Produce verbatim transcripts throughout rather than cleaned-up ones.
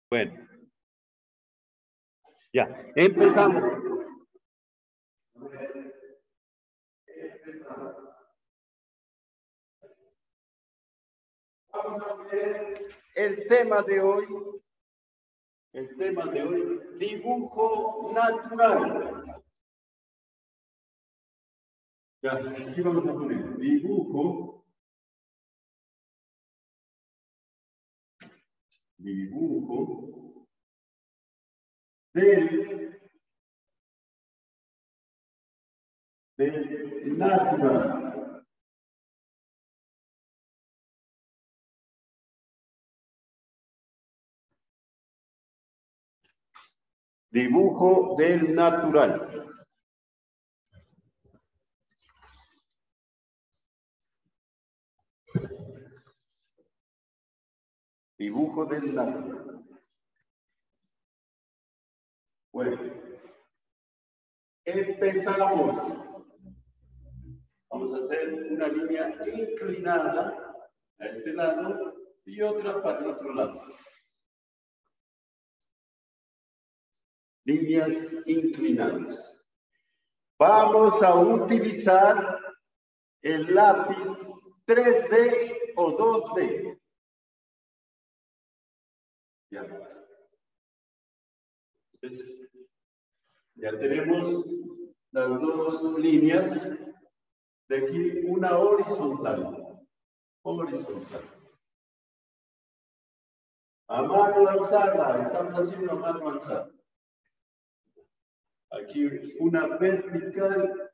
Bueno, ya, empezamos. Vamos a ver el tema de hoy. El tema de hoy, dibujo natural. Ya, aquí vamos a poner dibujo. Dibujo del, del natural. Dibujo del natural. Dibujo del natural. Bueno, empezamos. Vamos a hacer una línea inclinada a este lado y otra para el otro lado. Líneas inclinadas. Vamos a utilizar el lápiz tres D o dos D. Ya. Entonces, ya tenemos las dos líneas. De aquí una horizontal. Horizontal. A mano alzada. Estamos haciendo a mano alzada. Aquí una vertical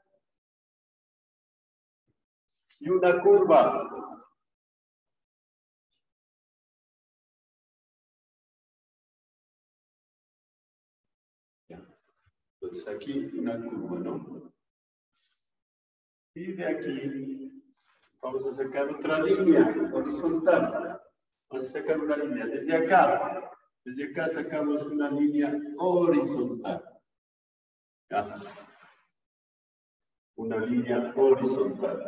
y una curva. Entonces aquí una curva, ¿no? Y de aquí vamos a sacar otra línea horizontal. Vamos a sacar una línea desde acá. Desde acá sacamos una línea horizontal. ¿Ya? Una línea horizontal.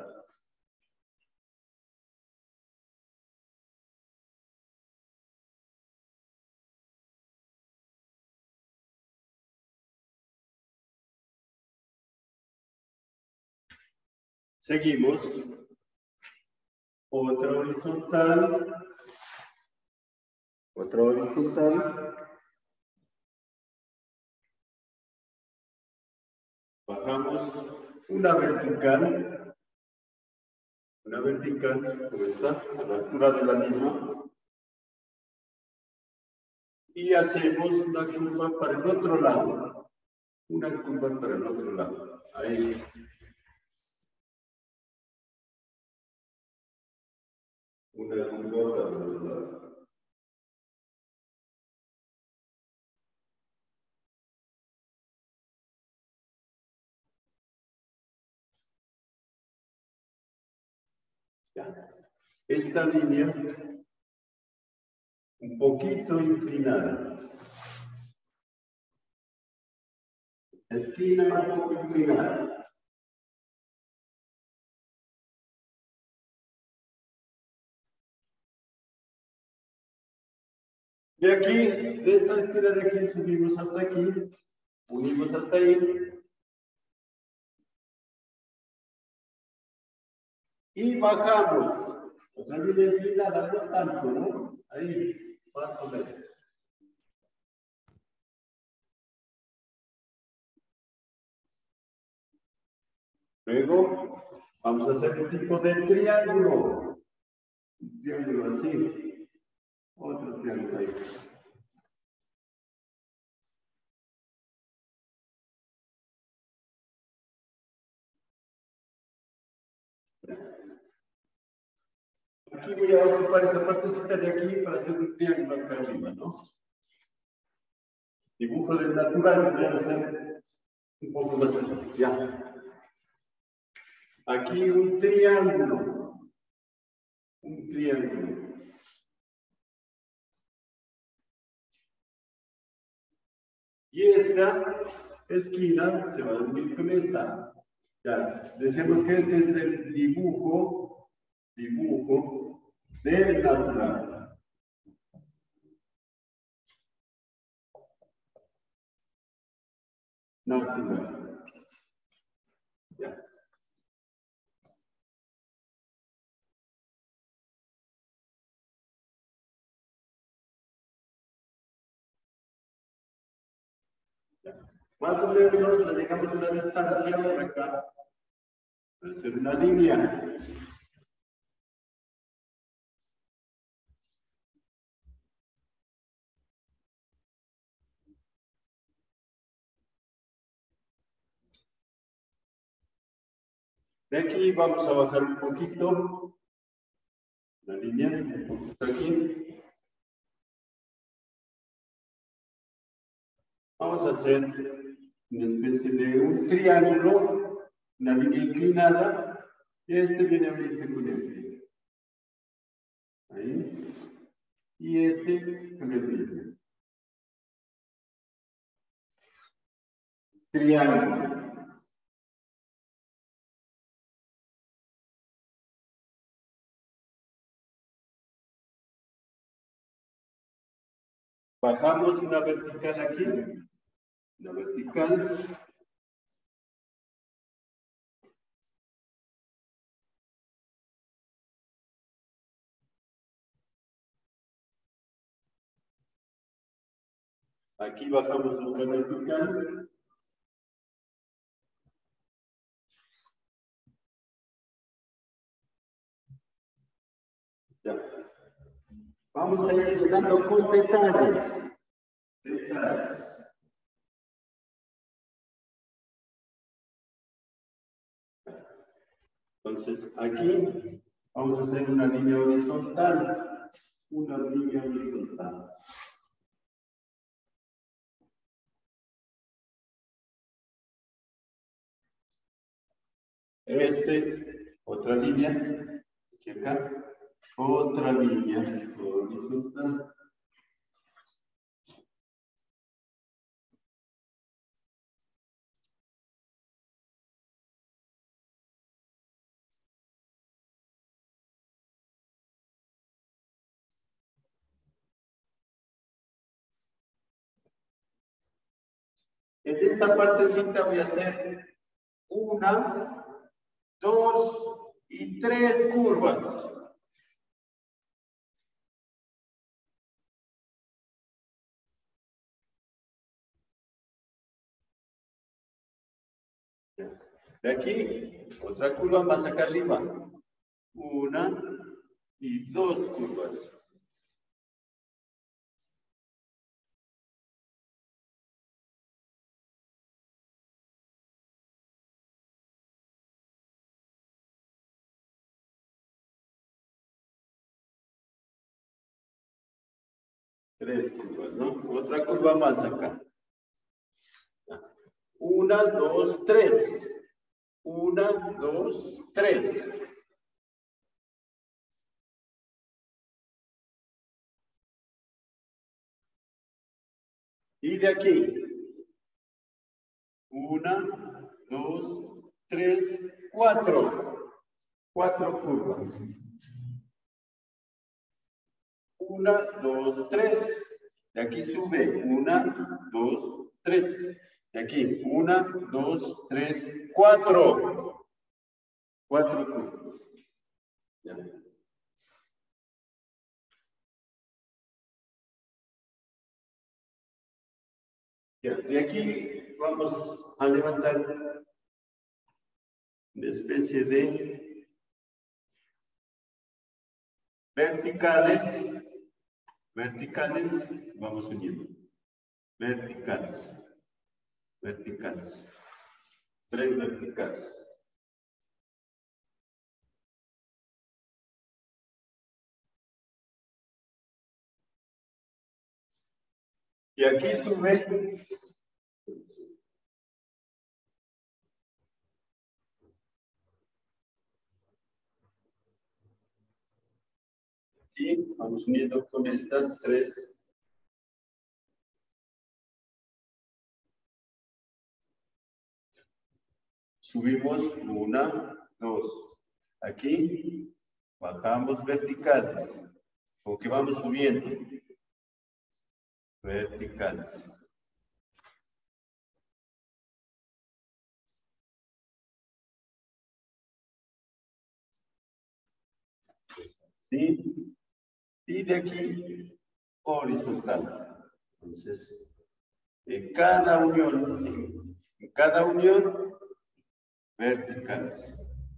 Seguimos. Otra horizontal. Otra horizontal. Bajamos una vertical. Una vertical, como está, a la altura de la misma. Y hacemos una curva para el otro lado. Una curva para el otro lado. Ahí. Una curva para el otro lado. Ya. Esta línea, un poquito inclinada. Esquina un poco inclinada. De aquí, de esta esquina de aquí, subimos hasta aquí, unimos hasta ahí. Y bajamos. Otra línea inclinada, no tanto, ¿no? Ahí, más o menos. Luego, vamos a hacer un tipo de triángulo. Un triángulo así. Otro triángulo ahí. Aquí voy a ocupar esa partecita de aquí para hacer un triángulo acá arriba, ¿no? Dibujo del natural, voy a hacer un poco más allá. Ya. Aquí un triángulo. Un triángulo. Y esta esquina se va a unir con esta. Ya, decimos que este es el dibujo, dibujo del natural. natural. Ya. Más o menos le llegamos a una distancia por acá. Puede ser una línea. De aquí vamos a bajar un poquito. La línea, un poquito aquí. Vamos a hacer una especie de un triángulo, una línea inclinada, y este viene a unirse con este. Ahí. Y este con el mismo. Triángulo. Bajamos una vertical aquí, una vertical. Aquí bajamos otra vertical. Ya. Vamos a ir llegando con detalles. Detalles. Entonces, aquí vamos a hacer una línea horizontal. Una línea horizontal. Este, otra línea. Aquí acá. Otra línea horizontal. En esta partecita voy a hacer una, dos y tres curvas. De aquí, otra curva más acá arriba. Una y dos curvas. Tres curvas, ¿no? Otra curva más acá. Una, dos, tres. Una, dos, tres. Y de aquí. Una, dos, tres, cuatro. Cuatro curvas. Una, dos, tres. De aquí sube. Una, dos, tres. De aquí. Una, dos, tres, cuatro. Cuatro curvas. Ya. Ya. De aquí vamos a levantar una especie de verticales. Verticales. Vamos uniendo. Verticales. Verticales. Tres verticales. Y aquí sube. Y vamos uniendo con estas tres. Subimos una, dos. Aquí bajamos verticales. ¿Con qué vamos subiendo? Verticales. ¿Sí? Y de aquí, horizontal. Entonces, en cada unión, en, en cada unión, verticales.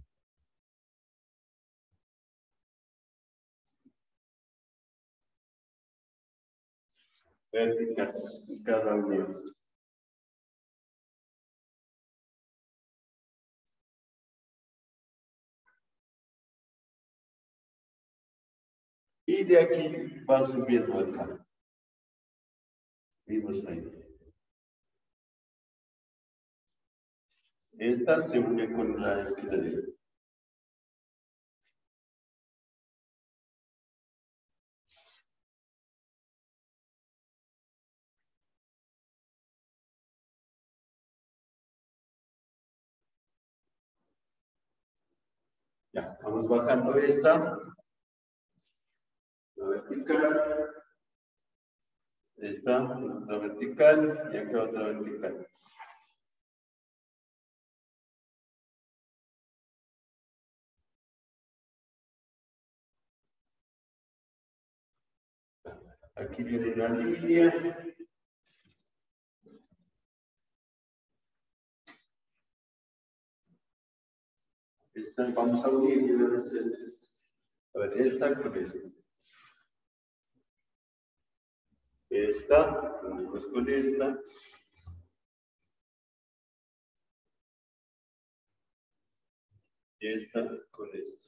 Verticales, en cada unión. Y de aquí va subiendo acá. Vimos ahí. Esta se une con la esquina de ahí. Ya, vamos bajando esta. La vertical. Esta, otra vertical. Y acá otra vertical. Aquí viene la línea. Esta, vamos a unir. A ver, esta con esta. Esta, unimos con esta. Y esta con esta.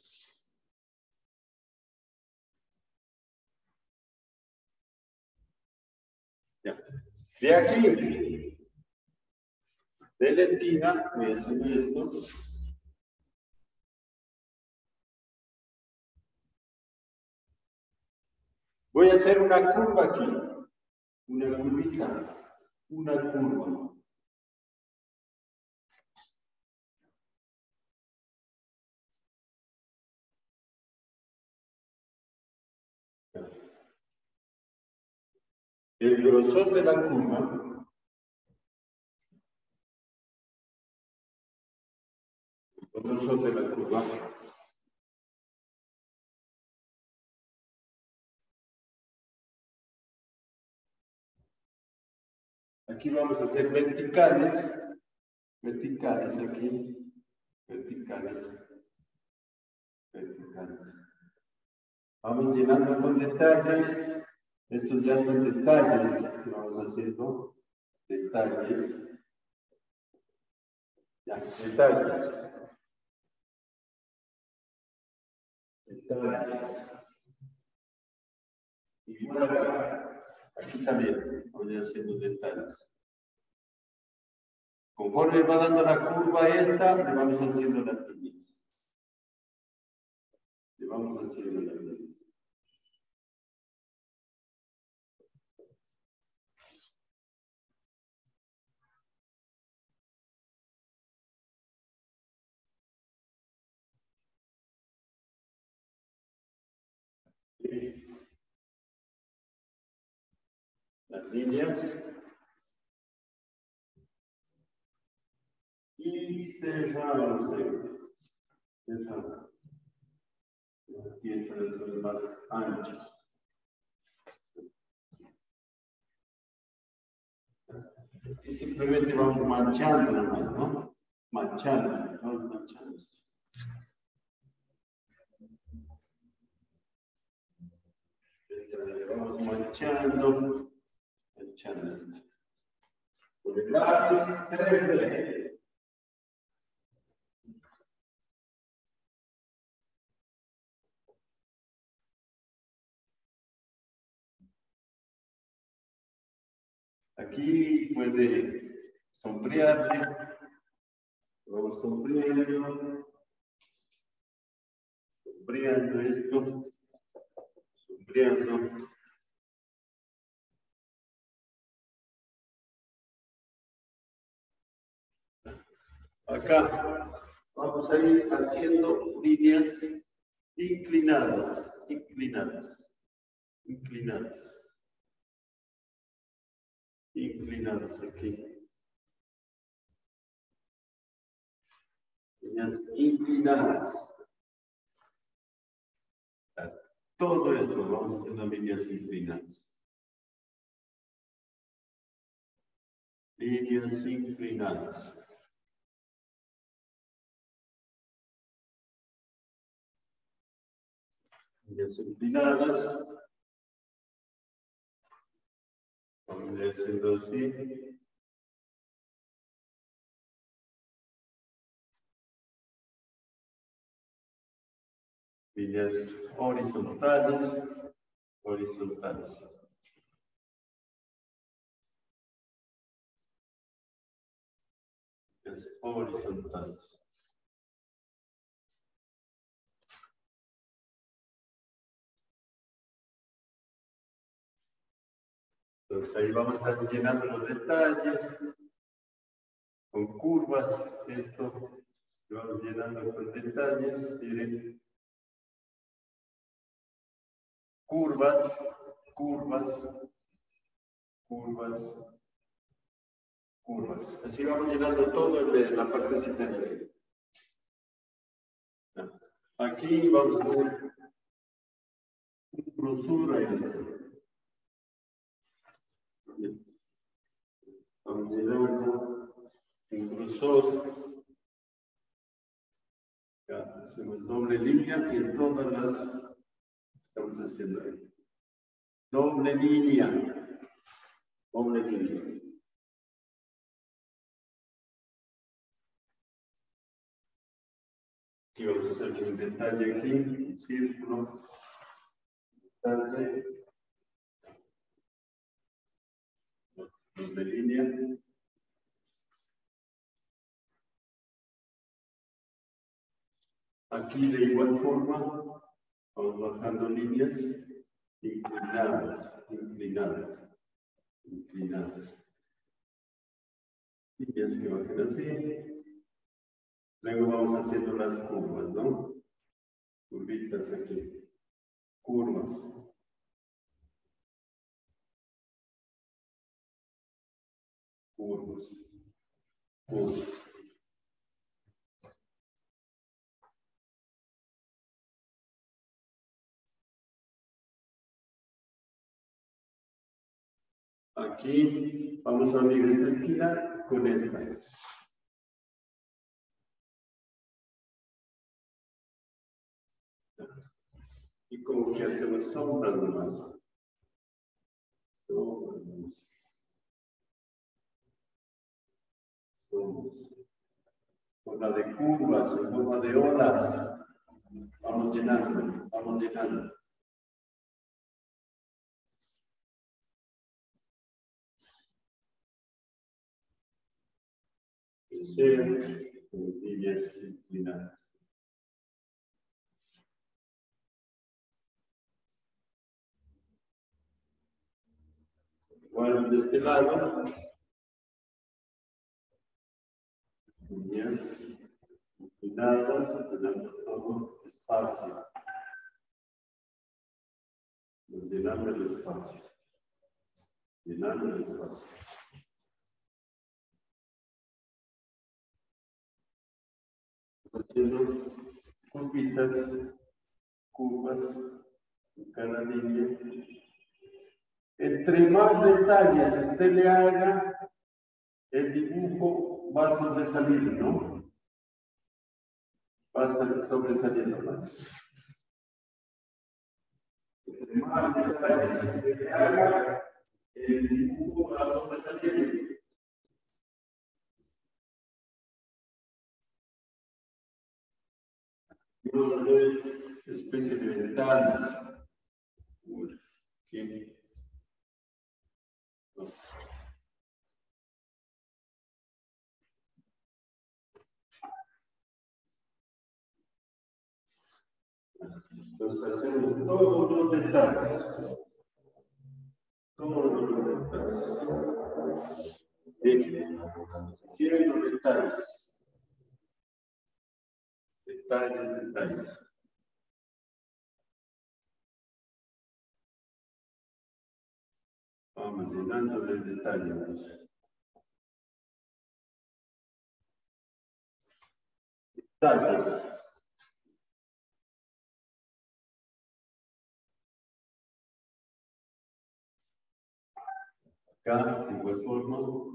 Ya. De aquí, de la esquina, voy a hacer esto. Voy a hacer una curva aquí. Una curvita. Una curva. El grosor de la curva. El grosor de la curva. Aquí vamos a hacer verticales. Verticales aquí. Verticales. Verticales. Vamos llenando con detalles. Estos ya son detalles que vamos haciendo. Detalles. Ya, detalles. Detalles. Y por acá, aquí también voy haciendo detalles. Conforme va dando la curva esta, le vamos haciendo las líneas. Le vamos haciendo las líneas. Las líneas. Y cerramos. Cerramos. Aquí están los más anchos. Y simplemente vamos manchando nomás, ¿no? Manchando, vamos manchando esto. Vamos manchando, manchando esto. Con el lápiz tres D. Aquí puede sombrearle. Vamos sombreando. Sombreando esto. Sombreando. Acá vamos a ir haciendo líneas inclinadas, inclinadas, inclinadas, inclinadas aquí. Líneas inclinadas. Todo esto vamos haciendo líneas inclinadas. Líneas inclinadas. Líneas inclinadas. Vamos a ir haciendo así. Líneas horizontales, horizontales. Líneas horizontales. Entonces ahí vamos a estar llenando los detalles con curvas. Esto lo vamos llenando con detalles. Miren. Curvas, curvas, curvas, curvas. Así vamos llenando todo en la partecita de arriba. Aquí vamos a hacer un grosor a esto. Vamos llenando un grosor. Ya, hacemos doble línea y en todas las estamos haciendo ahí. Doble línea. Doble línea. Y vamos a hacer un detalle aquí, un círculo. Detalle. Doble línea. Aquí de igual forma vamos bajando líneas inclinadas, inclinadas, inclinadas. Líneas que bajan así. Luego vamos haciendo las curvas, ¿no? Curvitas aquí. Curvas. Curvas. Curvas. Aquí vamos a unir esta esquina con esta. Y como que hacemos sombras nomás. Sombras nomás. Sombras. Con la de curvas, en forma de olas. Vamos llenando, vamos llenando. Que sean líneas inclinadas. Igual de este lado. Líneas inclinadas, llenando todo espacio. Llenando el espacio. Llenando el espacio. Haciendo curvitas, curvas en cada línea. Entre más detalles usted le haga, el dibujo va a sobresalir, ¿no? Va a sobresaliendo más. Entre más detalles usted le haga, el dibujo va a sobresalir. Yo le doy especie de ventanas. Aquí. No. Entonces hacemos todos los detalles. Todos los detalles. Bien. Haciendo detalles. Detalles, detalles. Vamos llenando de detalles. Detalles. Acá, de igual forma.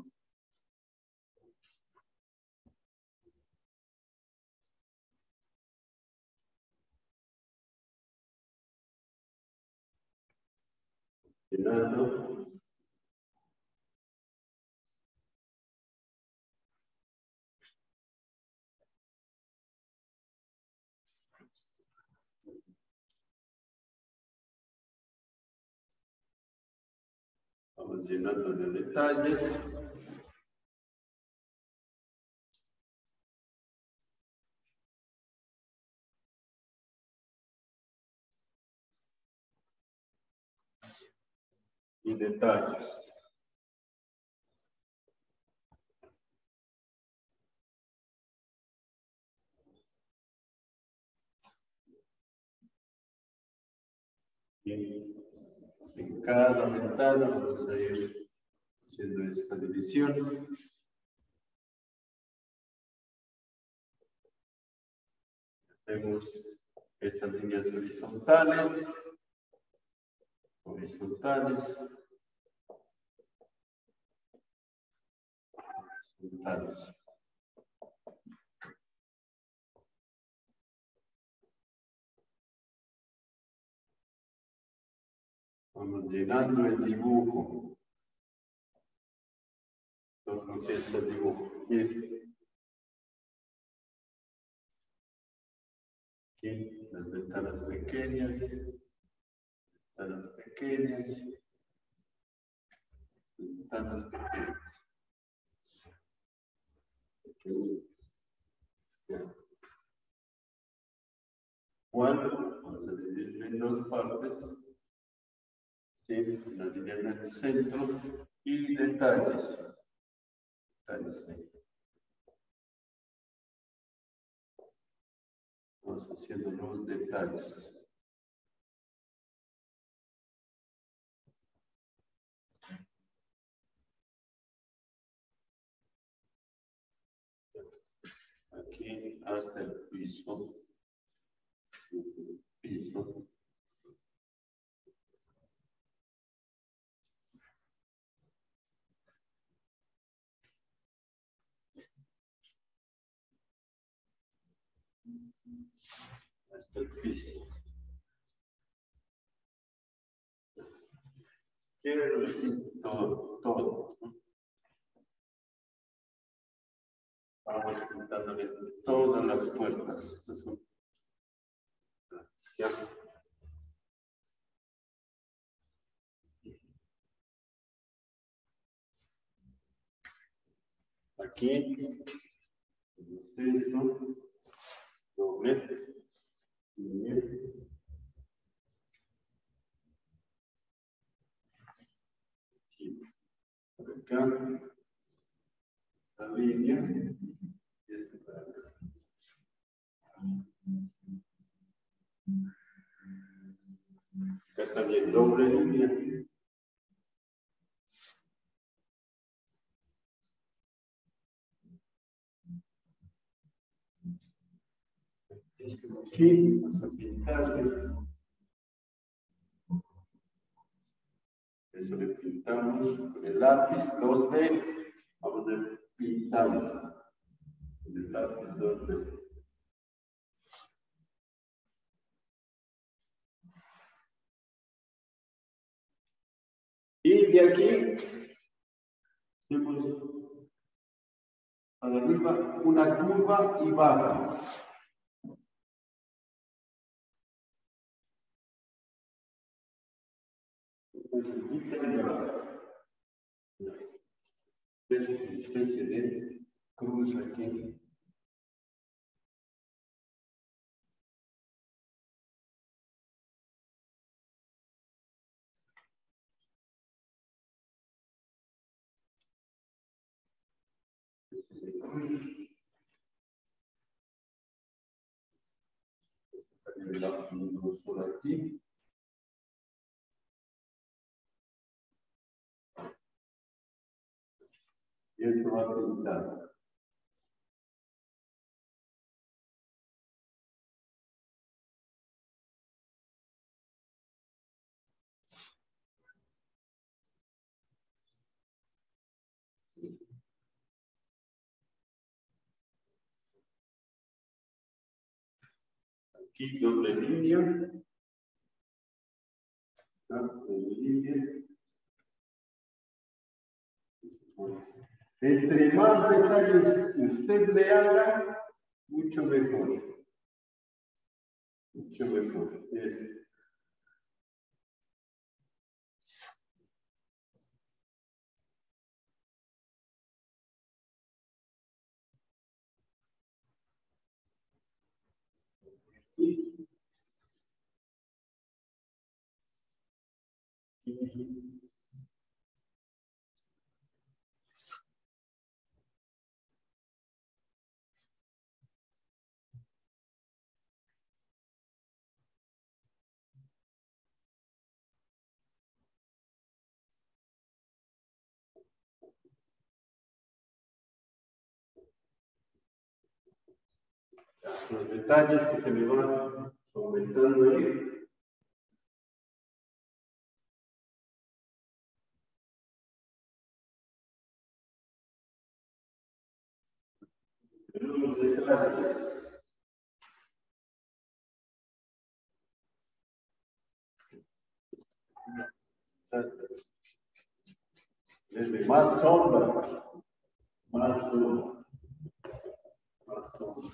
Llenando. Vamos llenando de detalles. Y detalles. Y en cada ventana vamos a ir haciendo esta división. Hacemos estas líneas horizontales. Horizontales. Horizontales. Vamos llenando el dibujo. Todo lo que es el dibujo. Miren. Aquí las ventanas pequeñas. Ventanas pequeñas. Ventanas pequeñas. Igual, vamos a dividir en dos partes. Sí, una línea en el centro y detalles. Detalles ahí. Vamos haciendo los detalles. Aquí hasta el piso. El piso. Hasta el piso. Si quieren, lo pinto todo, todo. Vamos pintándole todas las puertas. Estas son. ¿Cierto? Aquí, centro, doble, y aquí, por acá, la línea, y este para acá. Acá también doble línea. Este de aquí, vamos a pintarle. Eso le pintamos con el lápiz dos B. Vamos a pintarlo con el lápiz dos B. Y de aquí hacemos para arriba una curva y baja. Es una especie de cruz aquí. También la ponemos por aquí. Y esto va pintado. Aquí doble línea. Doble línea. Entre más detalles usted le haga, mucho mejor. Mucho mejor. Bien. Los detalles que se me van aumentando ahí. Los detalles. Desde más sombra, más sombra, más sombra.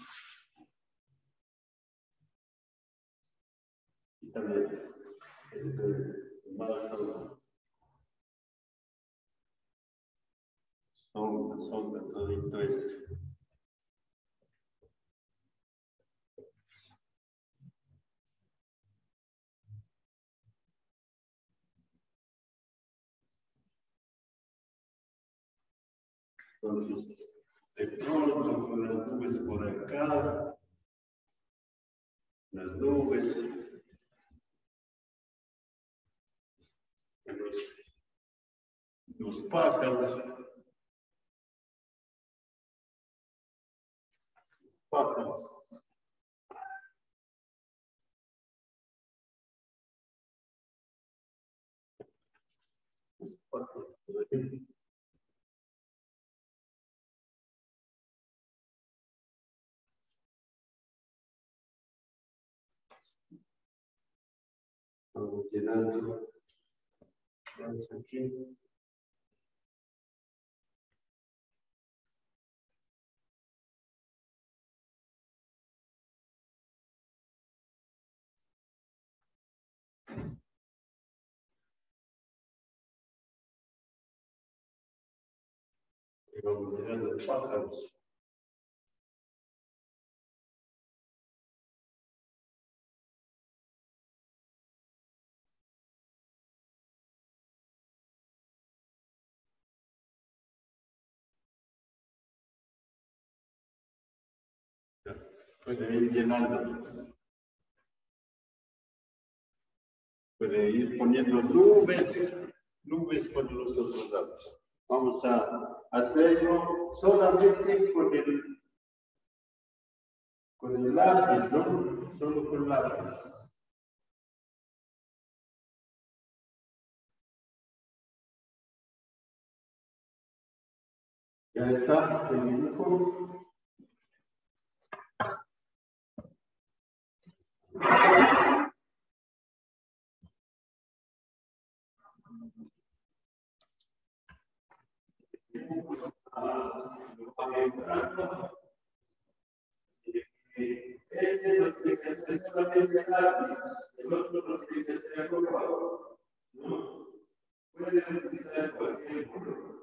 Y también, este, más sombra. Sombra, sombra, todo esto. Entonces, de pronto con las nubes por acá, las nubes, los, los pájaros, pájaros. Los pájaros. Vamos llenando más aquí. Y vamos llenando pájaros. Puede ir llenando. Puede ir poniendo nubes, nubes por los otros lados. Vamos a hacerlo solamente con el, con el lápiz, ¿no? Solo con lápiz. Ya está el dibujo. Este lo tiene que hacer solamente el lápiz, el otro lo tiene que hacer con favor. ¿No? Pueden utilizar cualquier color.